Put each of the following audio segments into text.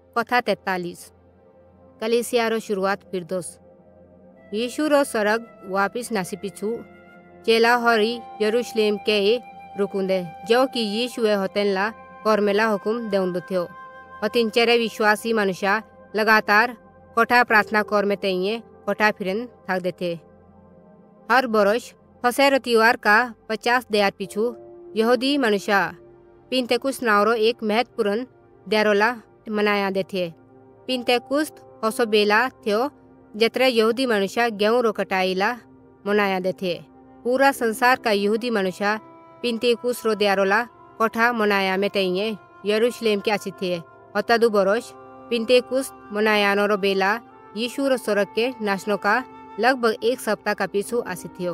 कथा 43 कलीसिया रो शुरुआत फिरदोस। यीशु रो सरग वापिस नासी पिछु चेला हरी यरूशलेम के रुकुंदे जो कि यीशु होतेनला कोरमेला हुकुम देउंदो थियो। हतिनचेरे विश्वासी मनुष्य लगातार कोठा प्रार्थना कोर में तइये कोठा फिरन थक देते। हर बरस फसेर त्योहार का 50 देर पिछु यहूदी मनुष्य पिंतेकुस्त नावरो एक महत्वपूर्ण देरोला मनाया देते। पिंतेकुस्त होसो बेला थियो जत्रे यहूदी मनुष्य गेहूं रो कटाईला मनाया देते। पूरा संसार का यहूदी मनुष्य पिंतेकुस्त रो देरोला कोठा मनाया में तइये यरूशलेम के आसी थे। तदु बरस पिंतेकुस्त मनायानो रो बेला यीशु रो स्वर्ग के नाशनो का लगभग एक सप्ताह का पीछू आसी थियो।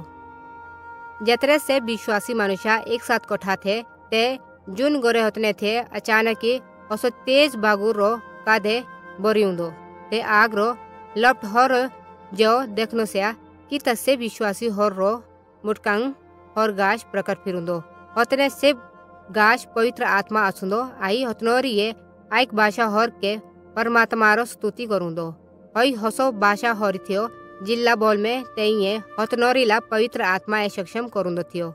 जत्रे से विश्वासी मनुष्य एक साथ कोठा थे ते जुन गोरे होतने थे अचानक ही ओसो तेज बागुर रो कादे बोरियुंदो ते आग रो लपट होर जो देखनो से कि तस्से विश्वासी होर रो मुटकांग होर गाश प्रकट फिरुंदो। होतने से गाश पवित्र आत्मा असुंदो आई होतनोरी ये आइक भाषा होर के परमात्मा रो स्तुति करुंदो। हई होसो भाषा होरी थियो जिल्ला बोल में तेइये होतनोरीला पवित्र आत्मा ए सक्षम करुंदो थियो।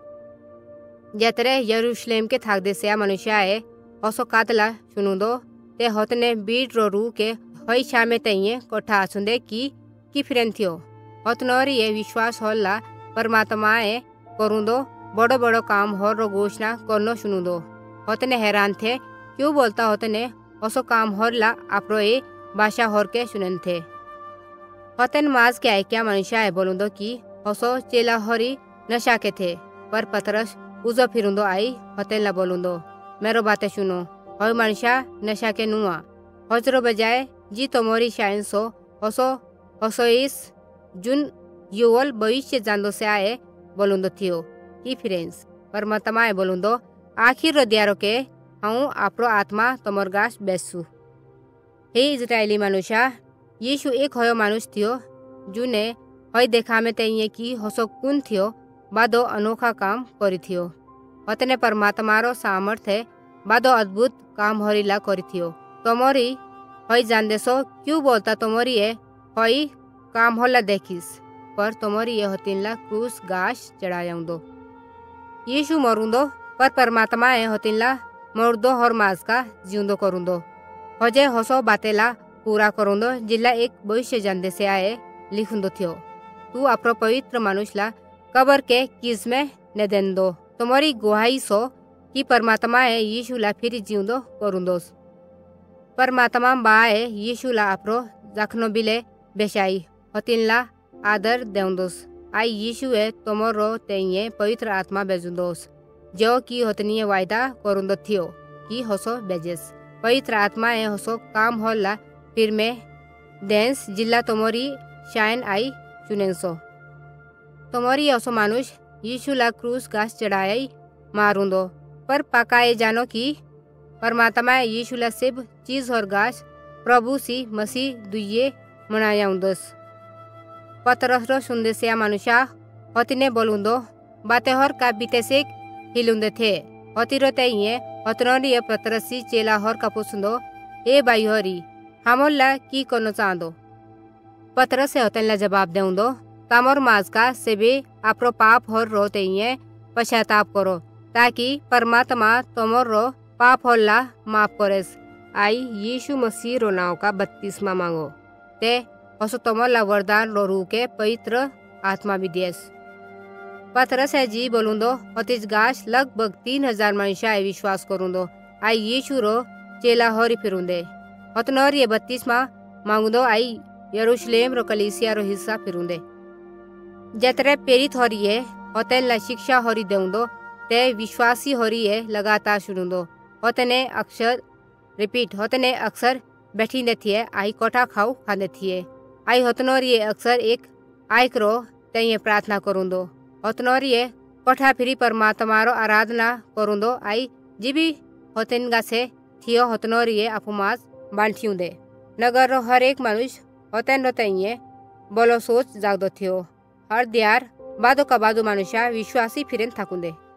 जतरे यरूशलेम के थाक देसिया मनुष्य ए ओसो कातला सुनुंदो ते होतने बीड रो रू के हई शामे तइये कोठा आसुंदे की फिरन थियो। होतनोरी ये विश्वास होला परमात्मा ए करुंदो बड़ो बड़ो काम होर रो घोषणा करनो सुनुंदो। होतने हैरान थे क्यों बोलता होतने ओसो काम होरला आपरो ए भाषा होर के सुनन थे। होतन माज के आइक्या मनुष्य ए बोलुंदो की ओसो चेला होरी नशा के थे। पर पतरस उजो फिरुंदो आई होतेन ला बोलुंदो मेरो बातें सुनो। हई मनुष्य नशा के नुआ हजरो बजाय जी तोमोरी शाइन सो ओसो इस जुन युवल भविष्य जांदो से आए बोलुंदो थियो की फिरेंस परमात्मा ए बोलुंदो आखिर रो दियारो के हूँ आपरो आत्मा तोमर गाश बेसु। हे इजरायली मनुष्य यीशु एक होयो मानुष थियो जुने हई देखा में तइये की होसो कुन थियो बादो अनोखा काम करी थियो। होतने परमात्मा रो सामर्थ्य बादो अद्भुत काम हरीला करी थियो। तोमरी हई जानदेसो क्यों बोलता तोमरी ए हई काम होला देखिस पर तोमरी ये होतिनला क्रूस गाश चढ़ायाउंदो। यीशु मरुंदो पर परमात्मा ए होतिनला मर्दो हर माज का जिउंदो करुंदो। हजे होसो बातेला पूरा करुंदो जिल्ला एक भविष्य जानदे से आए लिखुंदो थियो। तू अपरो पवित्र मनुष्यला कबर के किस में ने देंदो तोमरी गुहाई सो कि परमात्मा ए यीशुला फिर जिउंदो करुंदोस। परमात्मा बाए यीशुला अपरो जखनो बिले बेशाई होतिनला आदर देउंदोस। आई यीशु ए तोमरो तेइये पवित्र आत्मा बेजुंदोस जो कि होतनीय वायदा करुंदो थियो कि होसो बेजेस। पवित्र आत्मा ए होसो काम होला फिर में डेंस जिल्ला तोमरी शाइन आई चुनेंसो। तोमरी ओसो मानुष यीशुला क्रूस गाश चढ़ाई मारुंदो पर पकाए जानो कि परमात्मा यीशुला सिब चीज और गाश प्रभु सी मसीह दुये मनायाउंदोस। पतरस रो सुंदेसिया मनुष्य होतिने बोलुंदो बाते होर का बीतेसे हिलुंदे थे। होतिरो तइये होतनोरी ये पतरसी चेला होर का पुसुंदो ए बाई होरी हमोला की कोनो चांदो। पतरस से होतनला जवाब देउंदो तामोर माज का सेबे आपरो पाप होर रो तइये पश्चाताप करो ताकि परमात्मा तोमर रो पाप होला माफ करेस। आई यीशु मसीह रो नाव का 32वां मांगो ते होसो तोमरला वरदान रो रू के पवित्र आत्मा भी दियस। पतरस है जी बोलुंदो होतिज गाश लगभग 3000 मनुष्य विश्वास करुंदो। आई यीशु रो चेला होरी फिरुंदे होतनोर ये 32वां मांगुदो आई यरूशलेम रो कलीसिया रो हिस्सा फिरुंदे। जतरे प्रेरित होरिये होतेनला शिक्षा होरी देउंदो ते विश्वासी होरिये लगातार सुनुंदो। होतने अक्सर बैठींदे थिए आई कोठा खाऊ खांदे थिए। आई होतनोरिये अक्सर एक आइक रो तइये प्रार्थना करुंदो। होतनोरिये कोठा फिरी परमात्मा रो आराधना करुंदो। आई जिबी होतेनगा से थियो होतनोरिये अपुमास बांटियुंदे। नगर रो हर एक मनुष्य होतेन रो तइये बोलो सोच जागदो थियो। हर दियार बादो का बादो मनुष्य विश्वासी फिरेन थाकुंदे।